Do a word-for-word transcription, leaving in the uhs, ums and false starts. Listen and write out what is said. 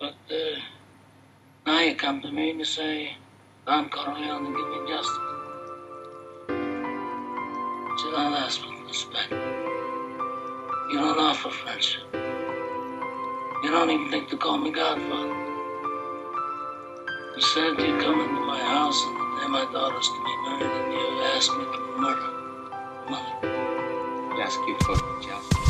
But uh, now you come to me and you say, Don Corleone, give me justice. You don't ask for respect. You don't offer friendship. You don't even think to call me Godfather. Instead, you come into my house on the day my daughter's to be married and you ask me for murder. Money. I ask you for justice.